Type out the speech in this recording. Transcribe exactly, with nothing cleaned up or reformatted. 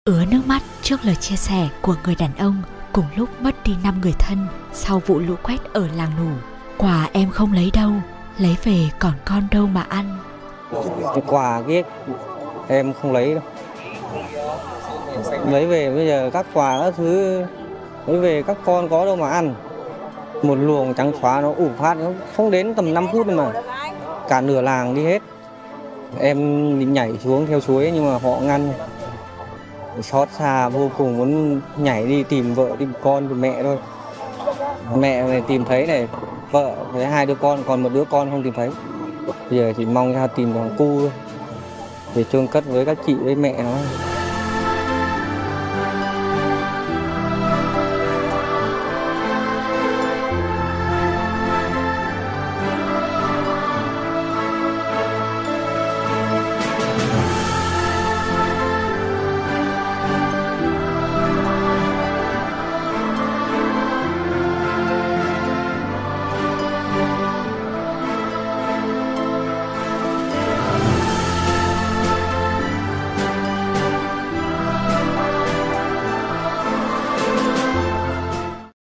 ứa nước mắt trước lời chia sẻ của người đàn ông cùng lúc mất đi năm người thân sau vụ lũ quét ở làng Nủ. Quà em không lấy đâu, lấy về còn con đâu mà ăn. Cái quà kia em không lấy đâu. Lấy về bây giờ các quà các thứ lấy về các con có đâu mà ăn. Một luồng trắng xóa nó ủ phát nó không đến tầm năm phút mà cả nửa làng đi hết. Em định nhảy xuống theo suối nhưng mà họ ngăn. Xót xa vô cùng, muốn nhảy đi tìm vợ, tìm con, tìm mẹ thôi. Mẹ này tìm thấy này, vợ với hai đứa con, còn một đứa con không tìm thấy. Bây giờ chỉ mong ra tìm thằng cu thôi để chôn cất với các chị với mẹ nó.